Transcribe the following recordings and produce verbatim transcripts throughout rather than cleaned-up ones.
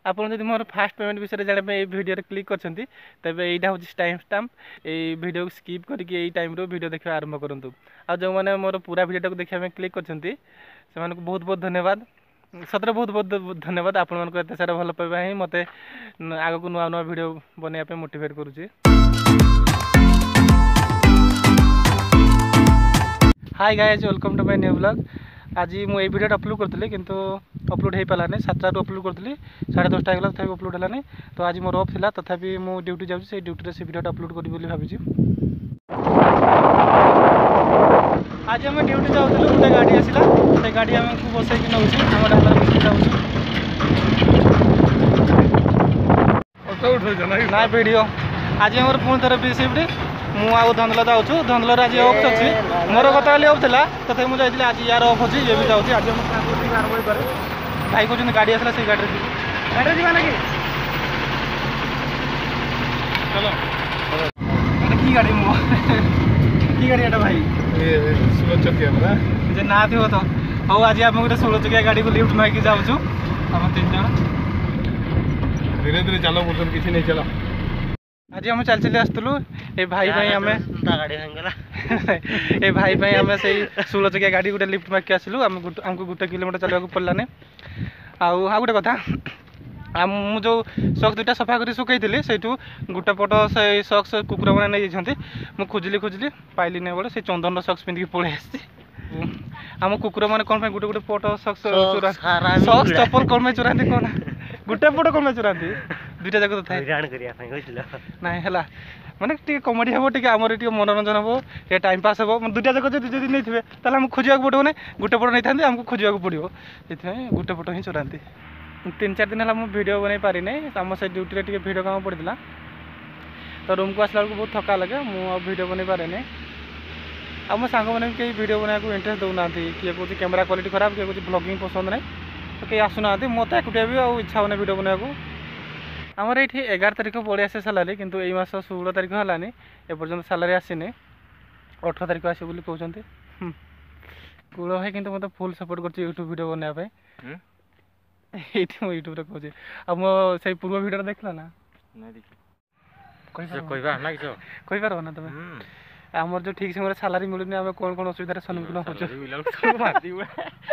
आपन जदि मोर fast payment विषय जाना ए वीडियो क्लिक करछंती तबे एटा होची टाइम स्टैम्प ए वीडियो को स्किप करके ए टाइम रो वीडियो देखा आरंभ करंतु आ जो माने मोर पूरा वीडियो को देखा में क्लिक करछंती से मानको बहुत बहुत धन्यवाद सतरे बहुत बहुत धन्यवाद आपण मानको एते सारा भल पाइबा ही मते आगो को नुआ नुआ वीडियो बनेया पे मोटिवेट करूची। Hi guys welcome to my new vlog. आज मु ए वीडियो अपलोड करथले किंतु अपलोड हे पाला नै सात टा अपलोड करथली साढ़े दस टा गला तथापि अपलोड हला नै तो आज मोर ऑफ थिला तथापि मु ड्यूटी जाउ से ड्यूटी रे से वीडियो अपलोड करी बोली भाबी छी। आज हम ड्यूटी जाउथलु गोटे गाड़ी आसिला से गाड़ी हमकु बसै कि नउछि हमर हमरा बसै जाउछि ऑटो उठै जना ना वीडियो आज हमर फोन तरफ बी सेफ्टी मु आउ धंधला जाउछु धंधला आज ऑफ अछि मोर गत काली ऑफ थिला तथे मु जाइथिले आज यार ऑफ अछि ये भी जाउछि आज हम ट्रांसपोर्टिंग आरंभ करे भाई को जन गाड़ी आसला से गाड़ी रे गाड़ी जीवा लागि चलो अरे की गाड़ी मु की गाड़ी एटा भाई ए सोलह चकिया ना जे ना थियो तो हो आज हम गोटे सोलह चकिया गाड़ी को लिफ्ट माइक जाउछु हम तीन जण धीरे धीरे चलो बोलतन किछि नै चलो आज हम चल चली आसतलु ए भाई भाई हमें गाड़ी भांगला ए भाई भाई हमें से सोलह चकिया गाड़ी गोटे लिफ्ट माइक आसलु हम हमको गोटे किलोमीटर चलवा को पड़ला ने आउ आ गोटे कथा आ मु जो सॉक्स दुटा सफा करी सुकैथिली सेठू गोटे पट से सॉक्स कुकुर माने नै जछंती मु खोजली खोजली पाइली नै बळे से चंदन सॉक्स पिंदी के पळे आसी हम कुकुर माने कोन पे गोटे गोटे पट सॉक्स चोरा सॉक्स चप्पल कोन में चोरांती कोन गोटे पट कोन में चोरांती दुटा जक तो थाई राण करिया फाइ होइला नै हला माने टी कॉमेडी हबो टी हमर टी मनोरंजन हबो ए टाइम पास हबो दुटा जक जदि जदि नै थिबे तला हम खोजिया को पड़ो नै गोटे पट नै थांती हमको खोजिया को पड़ियो एथि गोटे पट ही चोरांती तीन चार दिन है वीडियो बन पारि ना आम से ड्यूटी रे वीडियो काम पड़ा तो रूम को आसला बहुत थका लगे मुझे वीडियो बन पारे ना आम सांग मैंने कई वीडियो बनाया इंटरेस्ट दौना किए कौन कैमेरा क्वालिटी खराब किए कौन ब्लॉगिंग पसंद ना तो कई आसुना मत एकुटिया भी आ इच्छा होना वीडियो बनाया आमर ये एगार तारिख पड़े आसे सालारी किंतु यही मास षोल तारिख है एपर्तंत सालारी आसनी अठर तारिख आस कहते कूल भाई कि मतलब फुल सपोर्ट कर यूट्यूब वीडियो बनाया एठी मो यूट्यूब रे कहजे अब मो से पूर्व वीडियो देखला ना नै देखि कहबा कहबा ना किछो कहि पारो ना तमे हमर जो ठीक समय सैलरी मिलुनी हम कोन कोन असुविधा रे सम्मुखीन होछ सब मारती हुआ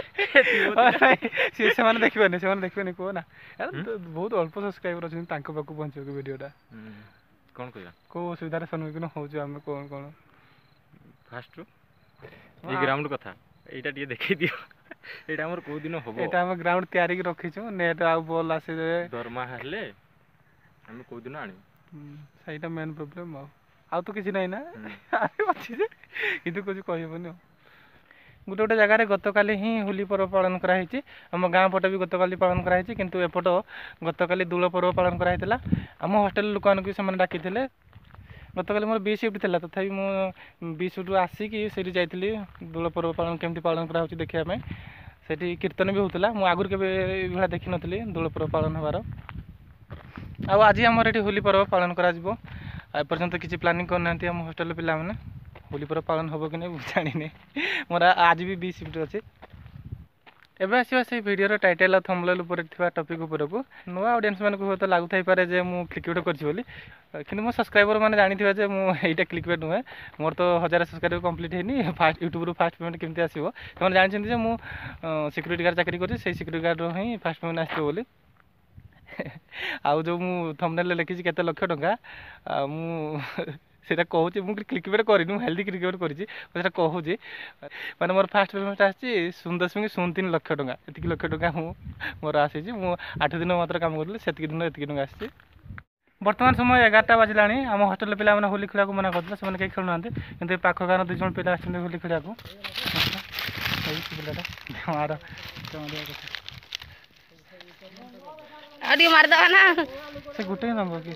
से से माने देखबे से माने देखबे को ना बहुत अल्प सब्सक्राइबर अछि तांको पाकु पहुंचो के वीडियोटा कोन कहला को असुविधा रे सम्मुखीन होछ हम कोन कोन फास्ट ये ग्राउंड कथा एटा टिए देखै दियो एटा हमर को दिन होबो एटा हम ग्राउंड तैयारी के रखिछु नेट आ बॉल आसे दरमा हले हम को दिन आनी सेटा मेन प्रॉब्लम आ आ तो किछि नै ना अरे अछि जे किंतु कुछ कहबोनी गोटे गोटे जगह रे गतकाली ही होली पर्व पालन करा हिची हम गां पटे भी गतकाली पालन करा हिची किंतु एपट गतकाली दूल पर्व पालन करा हितला हम हॉस्टल लोकान को समान डाकिथिले गतकाली मोर बी शिफ्ट थिला तथापि मु बी शिफ्ट आसिकी सेठी जाइथिली दूल पर्व पालन केमती पालन करा होची देखिया में सेठी कीर्तन भी होतला मु आगुर के भला देखि नथली दूल पर्व पालन हबार आ आज हमर एठी होली पर्व पालन करा जिवो आ पर्यंत किछि प्लानिंग करनांती हम हॉस्टल पिला माने होली पर्व पालन होबो कि नै जानि नै मोर आज भी बी शिफ्ट अछि एबे आसीबा से वीडियो रो टाइटल थंबनेल ऊपर थिबा टॉपिक ऊपर को नुवा ऑडियंस मान को तो लागु थाई पारे जे मु क्लिकबेट करछि बोली किंतु मो सब्सक्राइबर माने जानि थिबा जे मु एटा क्लिकबेट नुहे मोर तो हजार सब्सक्राइबर कंप्लीट हेनी फास्ट यूट्यूब रो फास्ट पेमेंट केमती आसीबो तमन जानि छथि जे मु सिक्युरिटी गार्ड चाकरी करछि सेही सिक्युरिटी गार्ड रो ही फास्ट पेमेंट आछतो बोली आउ जो मु थंबनेल लिखि छि केते लाख टका मु सेटा कहूँ मुझे क्लिकबेट करनी हेल्दी क्लिकबेट कर कहूँ माने मोर फास्ट पेमेंट आसी शून्य दशमिक शून्य तीन लाख टका एतिक लाख टका मु मोर आसी मु आठ दिन मात्र काम करी से दिन एतिक टका आसी बर्तमान समय एगारटा बाजिला आम हॉस्टल पिला मैंने होली खेला मना करते से कहीं खेलुना कि पाख गाँव दुई जन पिला आस होली खेला से गोटे नंबर कि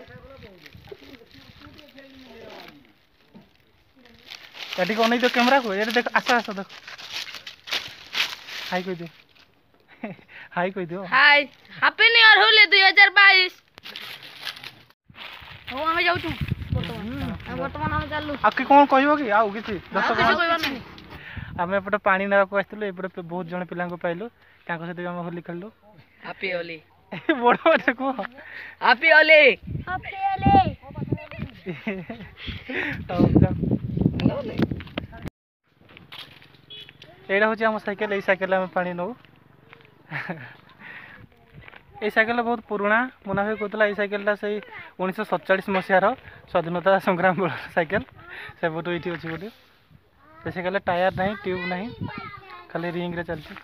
एटी कौन तो कैमरा को ये देख आसा आसा देख हाय कह दे हाय कह दियो hi happy new year Holi दो हज़ार बाईस हो हम जाउ छु वर्तमान वर्तमान हम चालू आके कोन कहबो कि आउ किछि दस कहबा नहीं हमें एपटे पानी नेबा को आस्तलु एपटे बहुत जण पिला को पाइलु ताको से हम होली खेललु हैप्पी होली बड़ बाटे कह हैप्पी होली हैप्पी होली एटा हूँ आम साइकेल ये साइकेल आम पानी नौ ये साइकेल बहुत पुराना मुना भाई कहला ये साइकेलटा से उन्नीस सतचाश मसीहार स्वाधीनता संग्राम बेल साइकेल से बहुत ये अच्छी गोटे से साइकेल टायर ना ट्यूब ना खाली रिंग रे चलती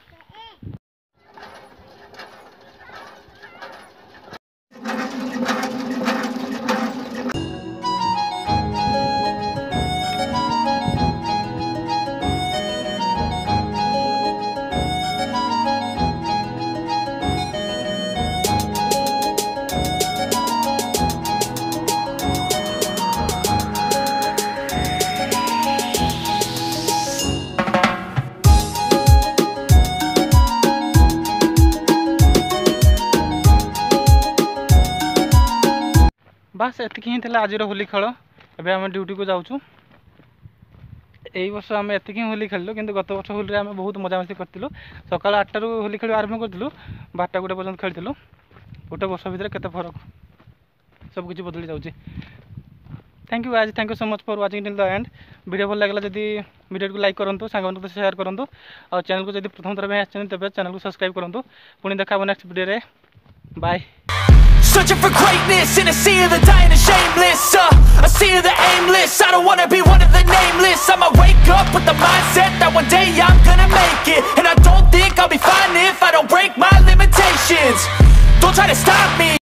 बास एतिक ही आज होली खेल एवं आम ड्यूटी को जाऊँ यही वर्ष आम एतिक ही होली खेलु कि गत वर्ष होली आम बहुत मजामस्ती करूँ सकाल आठटार होली खेल आरंभ करूँ बारटा गोटे पर्यटन खेलु गोटे वर्ष भितर केते फरक सबकि बदली जाऊँगी थैंक यू आज thank you so much for watching till the end video भल लगे जब वीडियो को लाइक करूँ सांग शेयर करूँ और चैनल को जब प्रथम थर आते तेज चैनल को सब्सक्राइब करूँ पुणी देखा next video bye Searching for greatness in a sea of the dying and shameless uh, A sea of the aimless, I don't wanna be one of the nameless I'ma wake up with the mindset that one day I'm gonna make it And I don't think I'll be fine if I don't break my limitations Don't try to stop me